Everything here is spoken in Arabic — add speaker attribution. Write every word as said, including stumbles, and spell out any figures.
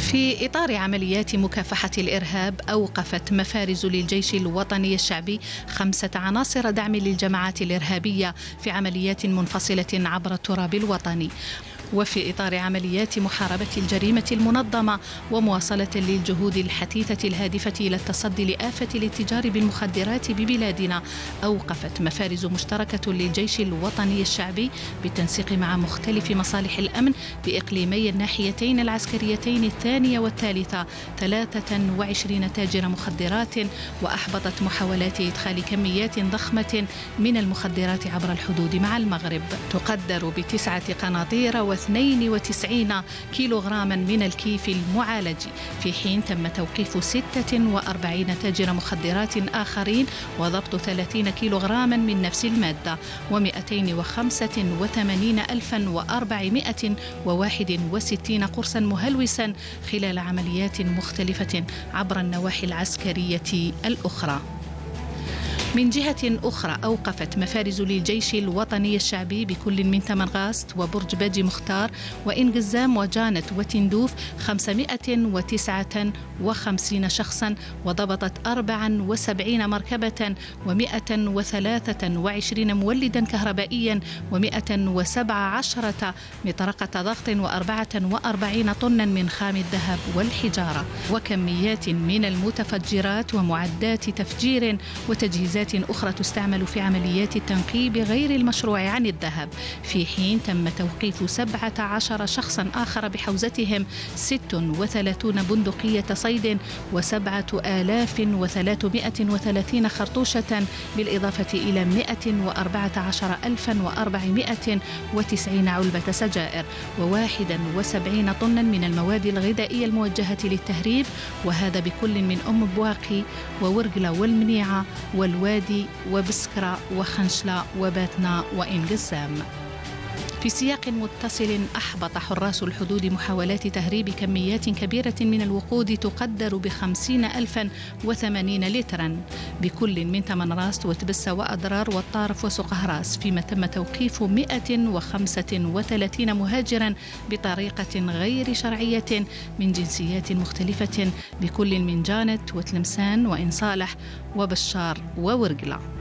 Speaker 1: في إطار عمليات مكافحة الإرهاب، أوقفت مفارز للجيش الوطني الشعبي خمسة عناصر دعم للجماعات الإرهابية في عمليات منفصلة عبر التراب الوطني. وفي إطار عمليات محاربة الجريمة المنظمة ومواصلة للجهود الحثيثة الهادفة إلى التصدي لآفة الاتجار بالمخدرات ببلادنا، أوقفت مفارز مشتركة للجيش الوطني الشعبي بالتنسيق مع مختلف مصالح الأمن بإقليمي الناحيتين العسكريتين الثانية والثالثة ثلاثة وعشرين تاجر مخدرات، وأحبطت محاولات إدخال كميات ضخمة من المخدرات عبر الحدود مع المغرب تقدر بتسعة قناطير واثنين وتسعين كيلوغراما من الكيف المعالج، في حين تم توقيف ستة وأربعين تاجر مخدرات آخرين وضبط ثلاثين كيلوغراما من نفس المادة ومئتين وخمسة وثمانين ألفا وأربعمائة وواحد وستين قرصا مهلوسا خلال عمليات مختلفة عبر النواحي العسكرية الأخرى. من جهة أخرى، أوقفت مفارز للجيش الوطني الشعبي بكل من تمنغاست وبرج باجي مختار وإنقزام وجانت وتندوف خمسمائة وتسعة وخمسين شخصا، وضبطت أربعة وسبعين مركبة ومئة وثلاثة وعشرين مولدا كهربائيا ومئة وسبعة عشرة مطرقة ضغط وأربعة وأربعين طنا من خام الذهب والحجارة، وكميات من المتفجرات ومعدات تفجير وتجهيزات أخرى تستعمل في عمليات التنقيب غير المشروع عن الذهب، في حين تم توقيف سبعة عشر شخصا آخر بحوزتهم ست وثلاثين بندقية صيد وسبعة آلاف وثلاثمائة وثلاثين خرطوشة، بالإضافة إلى مئة وأربعة عشر ألفا وأربعمائة وتسعين علبة سجائر وواحد وسبعين طنا من المواد الغذائية الموجهة للتهريب، وهذا بكل من أم بواقي وورقلة والمنيعة والوادي وبسكرة وخنشلة وباتنا وإنقزام. في سياق متصل، أحبط حراس الحدود محاولات تهريب كميات كبيرة من الوقود تقدر بخمسين ألفا وثمانين لترا بكل من تمنراست وتبسة وأضرار والطارف وسقهراس، فيما تم توقيف مئة وخمسة وثلاثين مهاجرا بطريقة غير شرعية من جنسيات مختلفة بكل من جانت وتلمسان وإن صالح وبشار وورقلة.